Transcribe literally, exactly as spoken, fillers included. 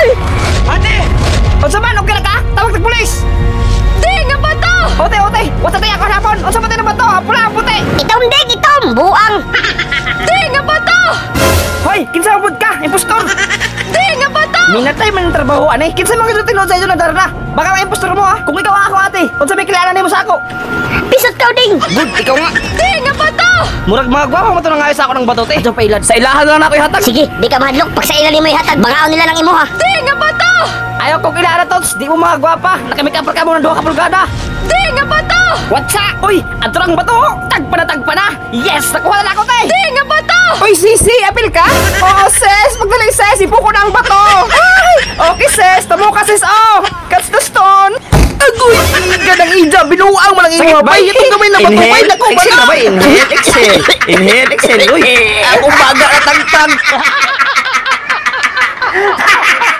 Ate! Unsa man, okay na ka? Tawag ng pulis! Di nga ba to? Ote, ote! Wasa tayo ako hapon! Unsa man tayo na ba to? Pula, puti! Itom dig, itom! Buang! Di nga ba to? Hoy! Kinsa mabud ka? Impostor! Di nga ba to? Minatay man ang trabaho, ane! Kinsa mga ito tinod sa iyo na darna? Baka may impostor mo ha? Kung ikaw ang ako ate! Unsa may kilala nimo sa ako? Pisot ka ding! Good, ikaw nga! Di nga ba to? Murag mga gwapa mo ito nang ayos ako ng batote! Diyan pa ilad! Sa ilahan na lang ako ihatag! Sige, di ka mahadlok. Pag sa ilalim mo ihatag, bangaon nila ng imo ha. Di nga ba to? Ayaw kong kilala tots! Di mo mga gwapa! Nakamikapar ka mo ng duha ka pulgada! Di nga ba to? What's up? Uy! Ato lang ba to? Tagpa na tagpa na! Yes! Nakuha na ako te! Di nga ba to? Uy, Sisi! Apil ka? Oo, sis! Magdalay, sis! Ipo ko na ang bato! Ay! Okay, sis! Tamo ka, sis! Oh! Catch the stone! Agoy! Ganang ija! Binuang mo lang imo! Bay! Itong gamay na bato! Bay! Naku! Exhale na ba? Inhale! Exhale! Inhale! Exhale! Uy! Ako baga at tagtag!